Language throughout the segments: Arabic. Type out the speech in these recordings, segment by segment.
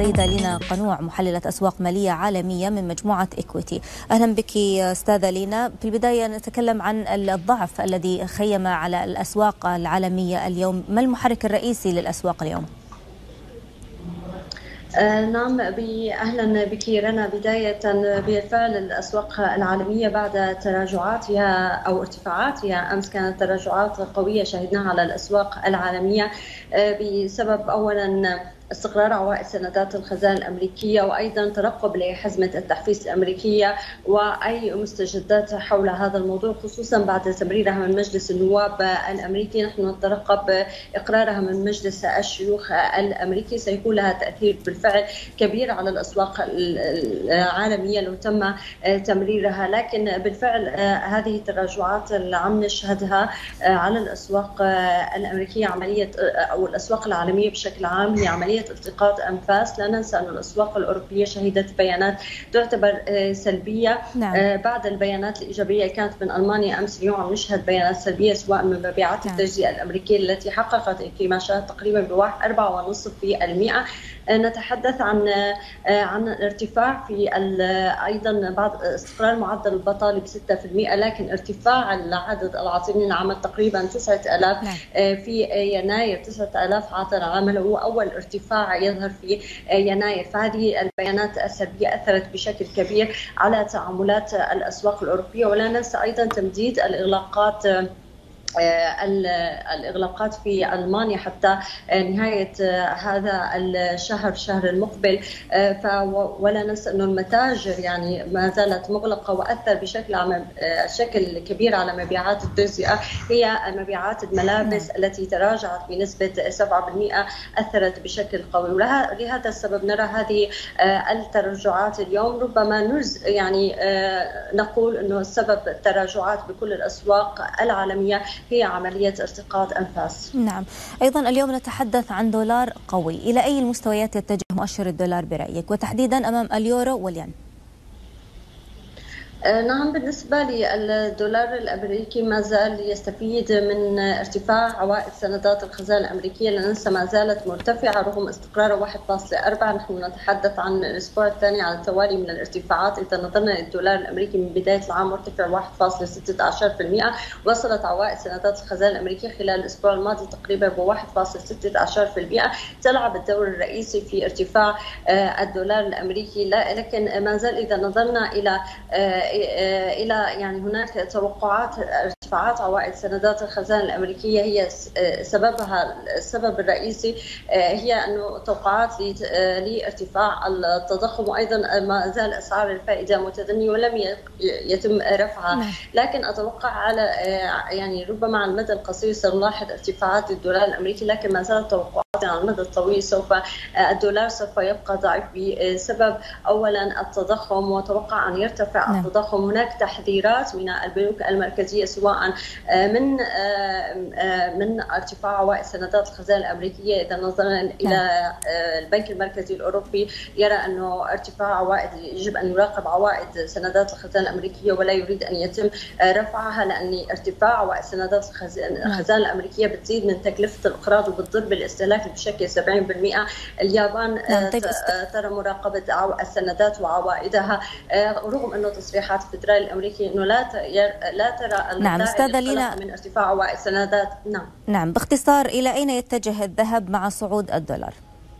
السيدة لينا قنوع، محللة أسواق مالية عالمية من مجموعة إكويتي. أهلا بك أستاذة لينا. في البداية نتكلم عن الضعف الذي خيم على الأسواق العالمية اليوم. ما المحرك الرئيسي للأسواق اليوم؟ نعم، أهلا بك رنا. بداية بالفعل الأسواق العالمية بعد تراجعاتها أو ارتفاعاتها أمس كانت تراجعات قوية شهدناها على الأسواق العالمية بسبب أولا استقرار عوائد سندات الخزانة الأمريكية، وأيضا ترقب لحزمة التحفيز الأمريكية وأي مستجدات حول هذا الموضوع، خصوصا بعد تمريرها من مجلس النواب الأمريكي. نحن نترقب إقرارها من مجلس الشيوخ الأمريكي، سيكون لها تأثير بالفعل كبير على الأسواق العالمية لو تم تمريرها. لكن بالفعل هذه التراجعات اللي عم نشهدها على الأسواق الأمريكية عملية أو الأسواق العالمية بشكل عام هي عملية التقاط أنفاس. لا ننسى أن الأسواق الأوروبية شهدت بيانات تعتبر سلبية. نعم. بعد البيانات الإيجابية كانت من ألمانيا أمس، اليوم عم نشهد بيانات سلبية سواء من مبيعات التجزئة الأمريكية التي حققت انكماشات تقريبا ب4.5%. نتحدث عن ارتفاع في أيضا بعد استقرار معدل البطالة ب6%، لكن ارتفاع عدد العاطلين العمل تقريبا 9000 في يناير. 9000 عاطل عمل هو أول ارتفاع يظهر في يناير. فهذه البيانات السلبية أثرت بشكل كبير على تعاملات الأسواق الأوروبية. ولا ننسى أيضا تمديد الإغلاقات في ألمانيا حتى نهاية هذا الشهر، الشهر المقبل. ولا ننسى أن المتاجر يعني ما زالت مغلقة، وأثر بشكل كبير على مبيعات التجزئة هي مبيعات الملابس التي تراجعت بنسبة 7%، أثرت بشكل قوي. ولهذا السبب نرى هذه التراجعات اليوم. ربما يعني نقول أنه سبب التراجعات بكل الأسواق العالمية هي عملية التقاط أنفاس. نعم. أيضا اليوم نتحدث عن دولار قوي. إلى أي المستويات يتجه مؤشر الدولار برأيك، وتحديدا أمام اليورو والين؟ نعم، بالنسبة للدولار الأمريكي ما زال يستفيد من ارتفاع عوائد سندات الخزانة الأمريكية. لا ننسى ما زالت مرتفعة رغم استقرار 1.4. نحن نتحدث عن الأسبوع الثاني على التوالي من الارتفاعات. إذا نظرنا للدولار الأمريكي من بداية العام مرتفع 1.16%. وصلت عوائد سندات الخزانة الأمريكية خلال الأسبوع الماضي تقريبا ب1.16%. تلعب الدور الرئيسي في ارتفاع الدولار الأمريكي. لكن ما زال إذا نظرنا إلى يعني هناك توقعات ارتفاعات عوائد سندات الخزانة الأمريكية، هي السبب الرئيسي هي أنه توقعات لارتفاع التضخم، وأيضا ما زال أسعار الفائدة متدنية ولم يتم رفعها. لكن أتوقع على يعني ربما على المدى القصير سنلاحظ ارتفاعات الدولار الأمريكي، لكن ما زالت توقعات على المدى الطويل الدولار سوف يبقى ضعيف بسبب أولا التضخم، وتوقع أن يرتفع التضخم. هناك تحذيرات من البنوك المركزية سواء من ارتفاع عوائد سندات الخزانة الأمريكية. إذا نظرنا إلى البنك المركزي الأوروبي يرى أنه ارتفاع عوائد يجب أن يراقب عوائد سندات الخزانة الأمريكية ولا يريد أن يتم رفعها، لأن ارتفاع عوائد سندات الخزانة الأمريكية بتزيد من تكلفة الإقراض وبتضر بالاستهلاك بشكل 70%. اليابان ترى مراقبة السندات وعوائدها رغم أنه تصريحات الفدرالي الأمريكي أنه لا ترى نعم أستاذة لينا من ارتفاع عوائد سندات. نعم، باختصار إلى أين يتجه الذهب مع صعود الدولار؟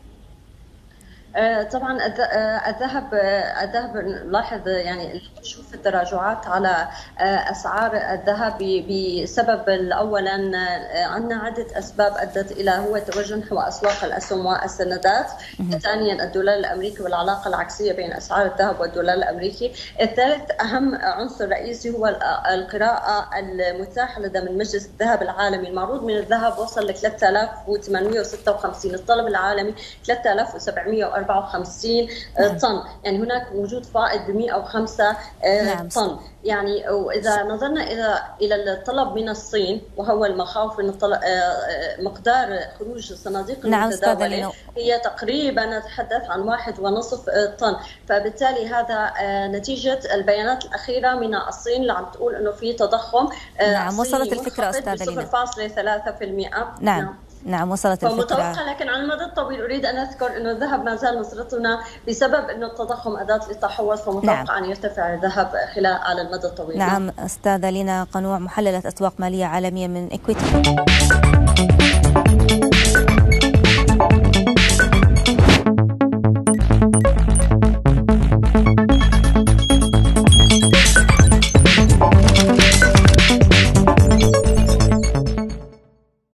طبعا الذهب نلاحظ يعني نشوف التراجعات على اسعار الذهب بسبب اولا عندنا عده اسباب ادت الى هو توجه نحو اسواق الاسهم والسندات. ثانيا الدولار الامريكي والعلاقه العكسيه بين اسعار الذهب والدولار الامريكي. الثالث اهم عنصر رئيسي هو القراءه المتاحه لدى من مجلس الذهب العالمي. المعروض من الذهب وصل ل 3856، الطلب العالمي 3754 طن، يعني هناك وجود فائض ب 105 طن. يعني وإذا نظرنا إلى الطلب من الصين وهو المخاوف من مقدار خروج الصناديق المتداولة هي تقريبا نتحدث عن 1.5 طن. فبالتالي هذا نتيجة البيانات الأخيرة من الصين اللي عم تقول إنه في تضخم. نعم، وصلت الفكرة أستاذة لينا. 0.3%. نعم. نعم وصلت الفكرة. فمتوقع، لكن على المدى الطويل أريد أن أذكر أنه الذهب ما زال نصرتنا بسبب أنه التضخم أداة للتحول، فمتوقع أن يرتفع الذهب على المدى الطويل. نعم أستاذة لينا قنوع محللة أسواق مالية عالمية من إكويتي.